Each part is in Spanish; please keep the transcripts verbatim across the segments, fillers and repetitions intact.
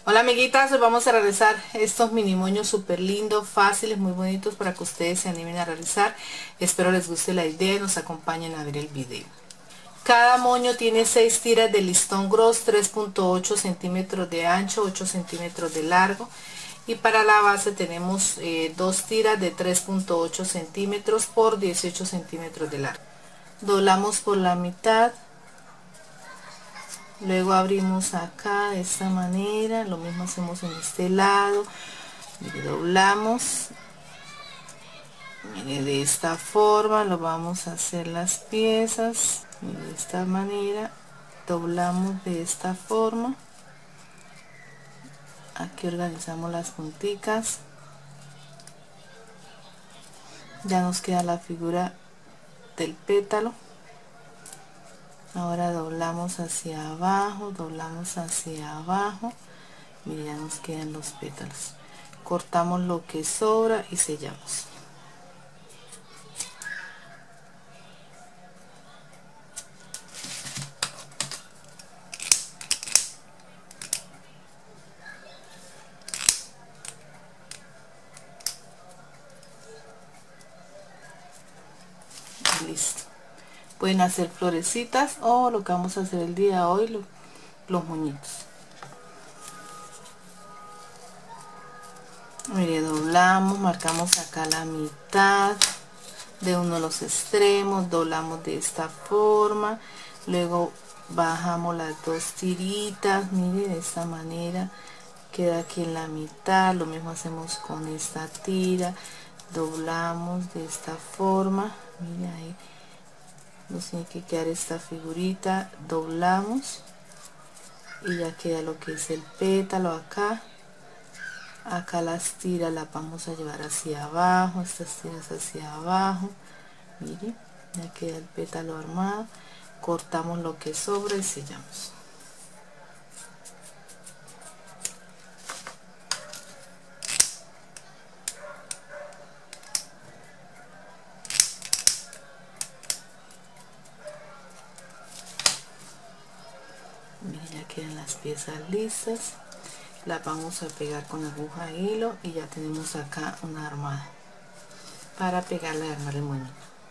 Hola amiguitas, hoy vamos a realizar estos mini moños súper lindos, fáciles, muy bonitos para que ustedes se animen a realizar. Espero les guste la idea y nos acompañen a ver el video. Cada moño tiene seis tiras de listón gros, tres punto ocho centímetros de ancho, ocho centímetros de largo. Y para la base tenemos eh, dos tiras de tres punto ocho centímetros por dieciocho centímetros de largo. Doblamos por la mitad. Luego abrimos acá de esta manera, lo mismo hacemos en este lado, y doblamos, mire, de esta forma lo vamos a hacer las piezas, mire, de esta manera, doblamos de esta forma, aquí organizamos las punticas, ya nos queda la figura del pétalo. Ahora doblamos hacia abajo, doblamos hacia abajo, mire, ya nos quedan los pétalos. Cortamos lo que sobra y sellamos. Listo. Pueden hacer florecitas o lo que vamos a hacer el día de hoy, lo, los moñitos. Mire, doblamos, marcamos acá la mitad de uno de los extremos, doblamos de esta forma, luego bajamos las dos tiritas, mire, de esta manera queda aquí en la mitad. Lo mismo hacemos con esta tira, doblamos de esta forma, mire, ahí nos tiene que quedar esta figurita, doblamos y ya queda lo que es el pétalo acá. Acá las tiras las vamos a llevar hacia abajo, estas tiras hacia abajo, mire, ya queda el pétalo armado. Cortamos lo que sobra y sellamos. Mire, ya quedan las piezas listas. Las vamos a pegar con aguja e hilo y ya tenemos acá una armada para pegarle y armar el moño.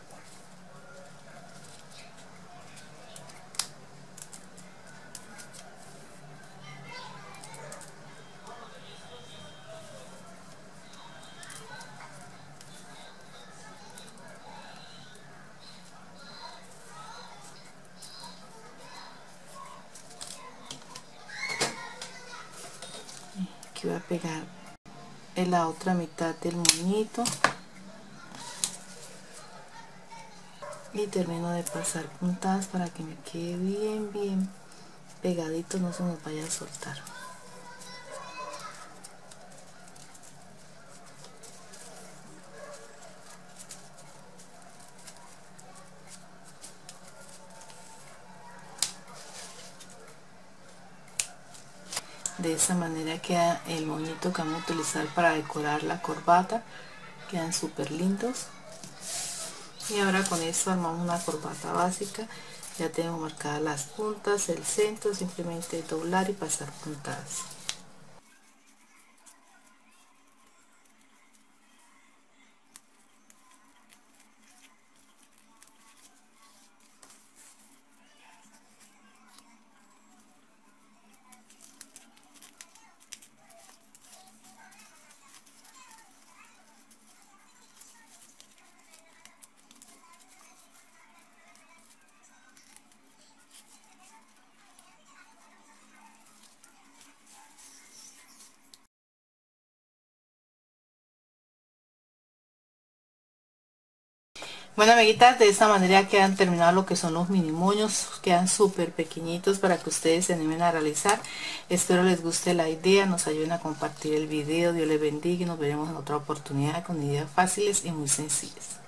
Aquí voy a pegar en la otra mitad del moñito y termino de pasar puntadas para que me quede bien bien pegadito, no se nos vaya a soltar. De esa manera queda el moñito que vamos a utilizar para decorar la corbata. Quedan súper lindos. Y ahora con esto armamos una corbata básica. Ya tengo marcadas las puntas, el centro, simplemente doblar y pasar puntadas. Bueno amiguitas, de esta manera quedan terminados lo que son los mini moños, quedan súper pequeñitos para que ustedes se animen a realizar. Espero les guste la idea, nos ayuden a compartir el video, Dios les bendiga y nos veremos en otra oportunidad con ideas fáciles y muy sencillas.